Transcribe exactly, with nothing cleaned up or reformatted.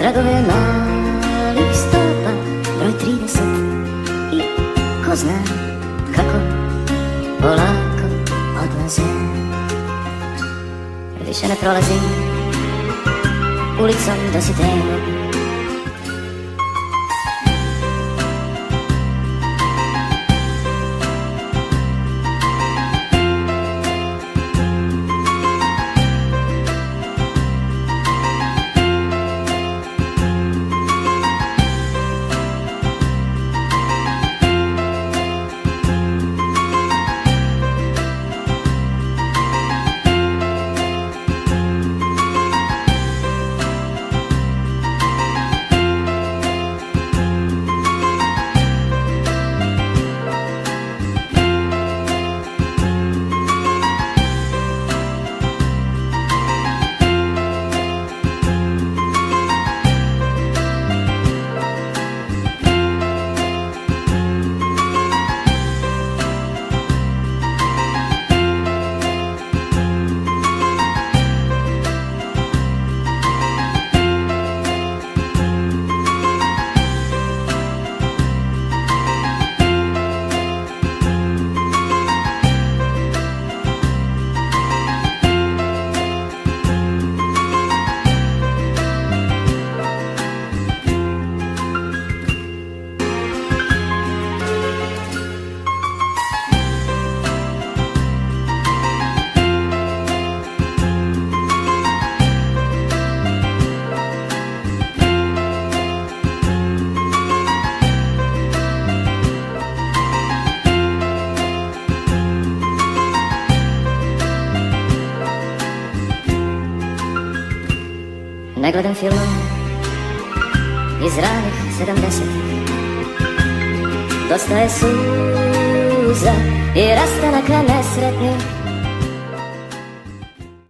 tragove malih stopa, broj trideset i ko zna kako polako odlaze. Više ne prolazim ulicom Dositejom, ne gledam filmove iz ranih sedamdesetih. Dosta je suza i rastanaka nesretnih.